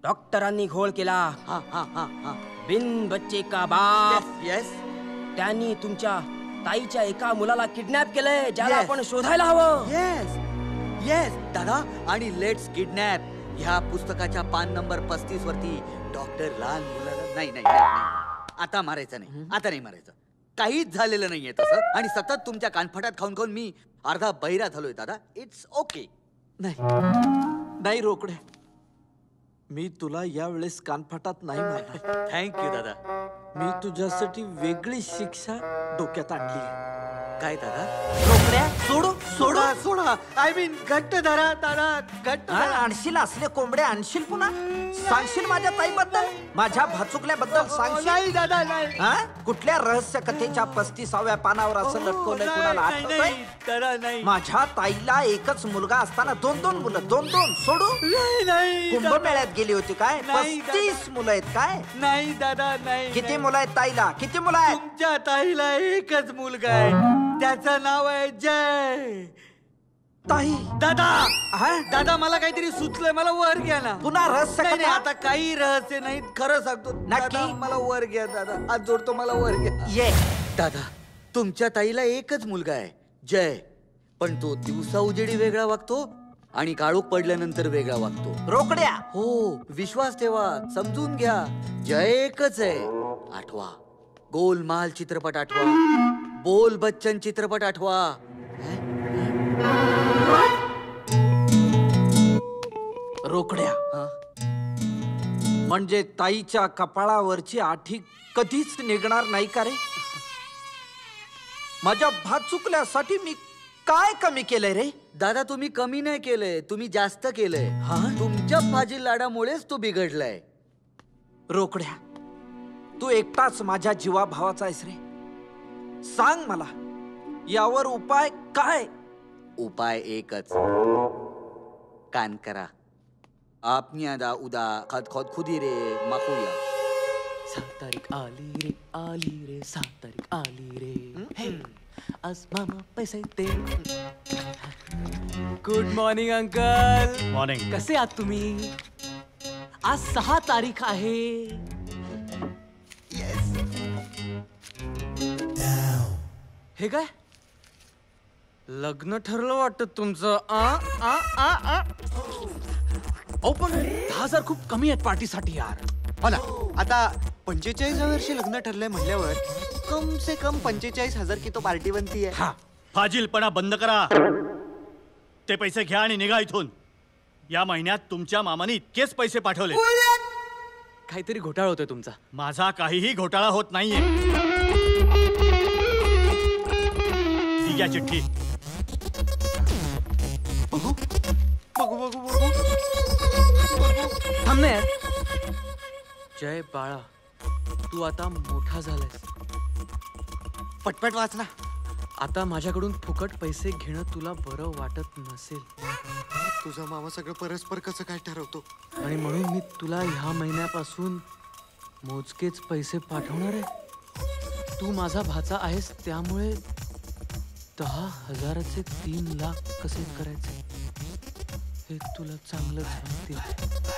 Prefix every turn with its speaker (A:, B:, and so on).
A: डॉक्टरांनी घोळ केला.
B: हा हा हा हा.
A: बिन बच्चे का बाप.
B: येस.
A: त्यांनी तुमच्या ताईच्या एका मुलाला किडनॅप केलंय, ज्याला
B: Yes.
A: आपण शोधायला हवं.
B: येस येस दादा. आणि लेट्स किडनॅप ह्या पुस्तकाच्या पान नंबर 35 वरती डॉक्टर लहान मुलाला नाही नाही नाही आता मारायचं नाही. आता नाही मारायचं. काहीच झालेलं नाहीये तसं. आणि सतत तुमच्या कानफटात खाऊन खाऊन मी अर्धा बहिरा झालोय दादा. It's okay.
C: नाही रोकडे, मी तुला यावेळेस कानफटात नाही मारणार.
B: थँक्यू दादा.
C: मी तुझ्यासाठी वेगळी शिक्षा डोक्यात आणली आहे.
B: काय दादा?
C: रोकड्या सोडू
B: सोडा सोडा. आय मीन घट्ट धरा दादा, घट्ट
C: हा,
B: धरा.
C: आणशील असले कोंबडे आणशील पुन्हा? सांगशील माझ्या ताईबद्दल, माझ्या भाचुकल्याबद्दल सांगशील?
B: नाही दादा नाही.
C: हा? कुठल्या रहस्य कथेच्या 35व्या पानावर असं लटकवलंय कुणाला आठवतंय?
B: दादा नाही.
C: माझ्या ताईला एकच मुलगा असताना 2-2 मुलं, 2-2 सोडू?
B: नाही नाही
C: कुंभमेळ्यात गेली होती काय?
B: नाही,
C: 35 मुलं आहेत काय?
B: नाही दादा नाही.
C: किती मुलं आहेत ताईला? किती मुलं आहेत?
B: तुमच्या ताईला एकच मुलगा आहे, त्याचं नाव आहे जय.
C: ताई
B: दादा
C: हा?
B: दादा मला काहीतरी सुचलंय, मला वर घ्या ना.
C: पुन्हा रहस्य
B: नाही नाही,
C: कथा?
B: आता काही रहस्य नाही, खरं सांगतो.
C: नक्की?
B: दादा, मला वर घ्या दादा, हात जोडतो, मला वर घ्या.
C: ये
B: दादा तुमच्या ताईला एकच मुलगा आहे जय, पण तो दिवसा उजेडी वेगळा वागतो आणि काळोख पडल्यानंतर वेगळा वागतो.
C: रोकड्या.
B: हो विश्वास ठेवा, समजून घ्या. जय एकच आहे. आठवा गोलमाल चित्रपट, आठवा बोल बच्चन चित्रपट, आठवा.
C: रोकड्या.
B: हा?
C: म्हणजे ताईच्या कपाळावरची आठी कधीच निघणार नाही का रे? माझ्या भाचुकल्यासाठी मी काय कमी केलंय रे?
B: दादा तुम्ही कमी नाही केलंय, तुम्ही जास्त केलंय.
C: हा?
B: तुमच्या फाजील लाडामुळेच तो बिघडलाय.
C: रोकड्या, तू एकटाच माझ्या जीवाभावाचा आहेस रे. सांग मला यावर उपाय काय?
B: उपाय एकच, कान करा. आपनी अदा उदा खद खद खुदी रे माखूया.
A: 7 तारीख आली रे 7 तारीख आली रे. हे आज मामा पैसे दे. Good morning uncle.
D: मॉर्निंग.
A: कसे आहात तुम्ही? आज 6 तारीख आहे. हे काय लग्न ठरलं वाटत तुमचं? अहो पण 10,000 खूप कमी आहेत पार्टीसाठी यार.
E: हो ना. आता 45 वर्षी लग्न ठरलंय म्हणल्यावर कम से कम 45,000 की तो पार्टी बनती आहे.
D: हा, फाजीलपणा बंद करा. ते पैसे घ्या आणि निघा इथून. या महिन्यात तुमच्या मामाने इतकेच पैसे पाठवले.
A: काहीतरी घोटाळा होतोय तुमचा.
D: माझा काहीही घोटाळा होत नाहीये. ती घ्या चिठ्ठी.
E: बघू बघू बघू बघू.
A: थांब ना यार. जय बाळा, तू आता मोठा झालायस.
E: पटपट वाच ना.
A: आता माझ्याकडून फुकट पैसे घेणं तुला बरं वाटत नसेल,
E: तुझा मामा सगळं परस्पर कसं काय ठरवतो.
A: आणि म्हणून मी तुला ह्या महिन्यापासून मोजकेच पैसे पाठवणार आहे. तू माझा भाचा आहेस, त्यामुळे 10,000चे 3 लाख कसे करायचे हे तुला चांगलं सांगतील.